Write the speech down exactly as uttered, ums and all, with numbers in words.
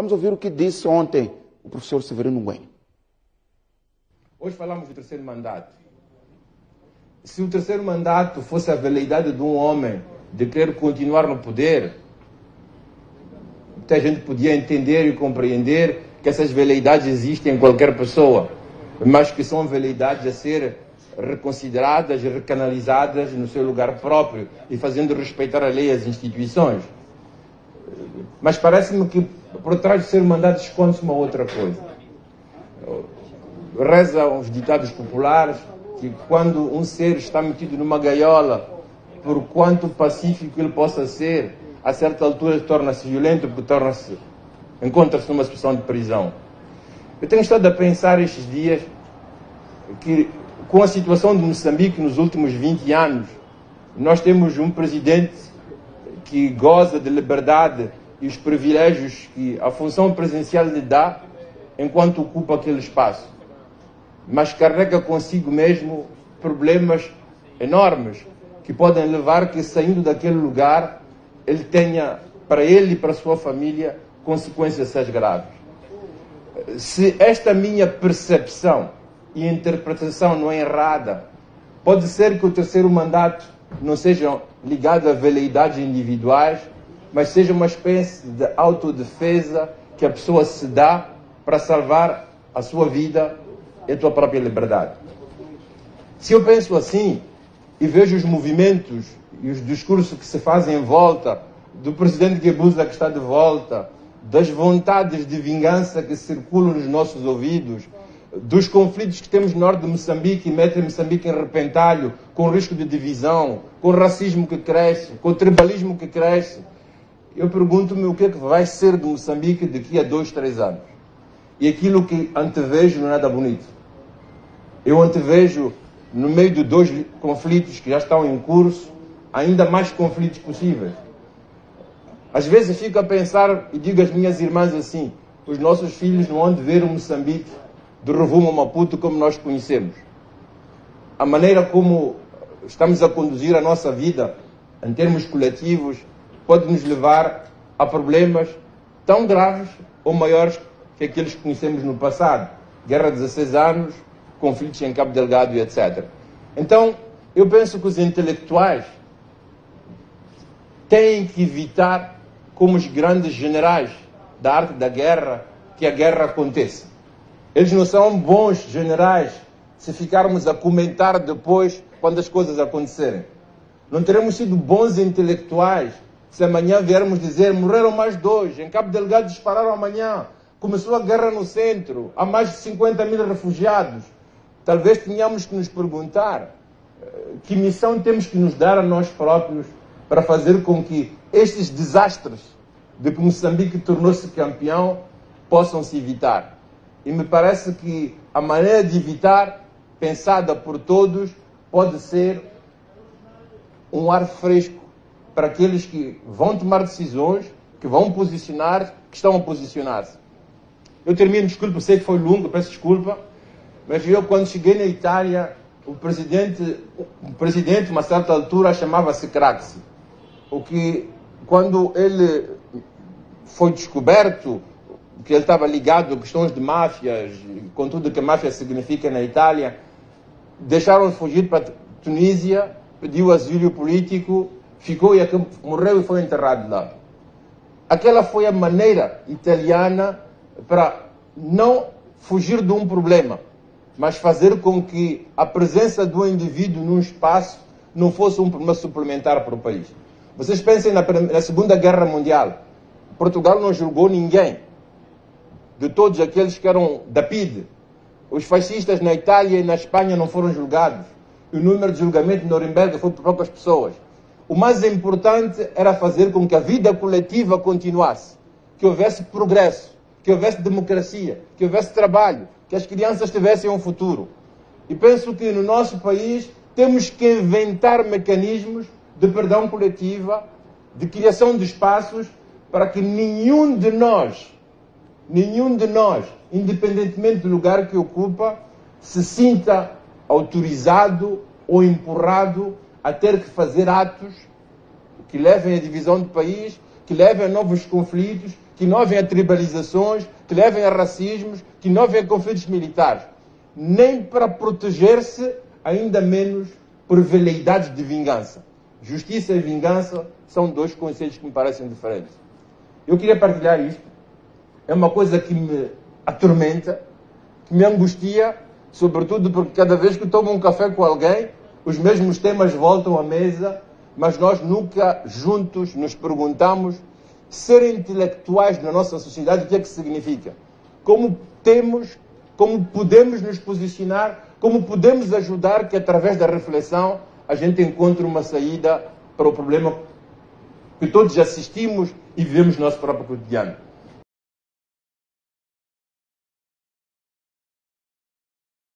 Vamos ouvir o que disse ontem o professor Severino Nguen. Hoje falamos do terceiro mandato. Se o terceiro mandato fosse a veleidade de um homem de querer continuar no poder, muita gente podia entender e compreender que essas veleidades existem em qualquer pessoa, mas que são veleidades a ser reconsideradas e recanalizadas no seu lugar próprio e fazendo respeitar a lei e as instituições. Mas parece-me que por trás do terceiro mandato esconde-se uma outra coisa. Rezam os ditados populares que quando um ser está metido numa gaiola, por quanto pacífico ele possa ser, a certa altura torna-se violento porque torna-se, encontra-se numa situação de prisão. Eu tenho estado a pensar estes dias que com a situação de Moçambique nos últimos vinte anos, nós temos um presidente que goza de liberdade e os privilégios que a função presidencial lhe dá enquanto ocupa aquele espaço, mas carrega consigo mesmo problemas enormes que podem levar que, saindo daquele lugar, ele tenha, para ele e para a sua família, consequências graves. Se esta minha percepção e interpretação não é errada, pode ser que o terceiro mandato não seja ligado a veleidades individuais, mas seja uma espécie de autodefesa que a pessoa se dá para salvar a sua vida e a sua própria liberdade. Se eu penso assim e vejo os movimentos e os discursos que se fazem em volta do presidente Guebuza que está de volta, das vontades de vingança que circulam nos nossos ouvidos, dos conflitos que temos no norte de Moçambique e metem Moçambique em repentalho, com risco de divisão, com o racismo que cresce, com o tribalismo que cresce, eu pergunto-me o que é que vai ser de Moçambique daqui a dois, três anos. E aquilo que antevejo não é nada bonito. Eu antevejo, no meio de dois conflitos que já estão em curso, ainda mais conflitos possíveis. Às vezes fico a pensar e digo às minhas irmãs assim: os nossos filhos não vão ver o Moçambique do Rovuma ao Maputo como nós conhecemos. A maneira como estamos a conduzir a nossa vida, em termos coletivos, pode nos levar a problemas tão graves ou maiores que aqueles que conhecemos no passado. Guerra de dezesseis anos, conflitos em Cabo Delgado e etcétera. Então, eu penso que os intelectuais têm que evitar, como os grandes generais da arte da guerra, que a guerra aconteça. Eles não são bons generais se ficarmos a comentar depois quando as coisas acontecerem. Não teremos sido bons intelectuais se amanhã viermos dizer: morreram mais dois, em Cabo Delgado dispararam amanhã, começou a guerra no centro, há mais de cinquenta mil refugiados. Talvez tenhamos que nos perguntar que missão temos que nos dar a nós próprios para fazer com que estes desastres de que Moçambique tornou-se campeão possam se evitar. E me parece que a maneira de evitar, pensada por todos, pode ser um ar fresco para aqueles que vão tomar decisões, que vão posicionar, que estão a posicionar-se. Eu termino, desculpa, sei que foi longo, peço desculpa, mas eu, quando cheguei na Itália, o presidente, o presidente, a uma certa altura, chamava-se Craxi. O que, quando ele foi descoberto que ele estava ligado a questões de máfias, com tudo o que a máfia significa na Itália, deixaram-o fugir para a Tunísia, pediu asilo político, ficou e morreu e foi enterrado lá. Aquela foi a maneira italiana para não fugir de um problema, mas fazer com que a presença do indivíduo num espaço não fosse um problema suplementar para o país. Vocês pensem na, na Segunda Guerra Mundial. Portugal não julgou ninguém, de todos aqueles que eram da P I D. Os fascistas na Itália e na Espanha não foram julgados. O número de julgamento de Nuremberg foi por poucas pessoas. O mais importante era fazer com que a vida coletiva continuasse, que houvesse progresso, que houvesse democracia, que houvesse trabalho, que as crianças tivessem um futuro. E penso que no nosso país temos que inventar mecanismos de perdão coletiva, de criação de espaços, para que nenhum de nós, nenhum de nós, independentemente do lugar que ocupa, se sinta autorizado ou empurrado a ter que fazer atos que levem à divisão do país, que levem a novos conflitos, que que não havenha tribalizações, que levem a racismos, que não havenha conflitos militares. Nem para proteger-se, ainda menos por veleidades de vingança. Justiça e vingança são dois conceitos que me parecem diferentes. Eu queria partilhar isto. É uma coisa que me atormenta, que me angustia, sobretudo porque cada vez que tomo um café com alguém, os mesmos temas voltam à mesa, mas nós nunca juntos nos perguntamos ser intelectuais na nossa sociedade, o que é que significa? Como temos, como podemos nos posicionar, como podemos ajudar que através da reflexão a gente encontre uma saída para o problema que todos assistimos e vivemos no nosso próprio cotidiano.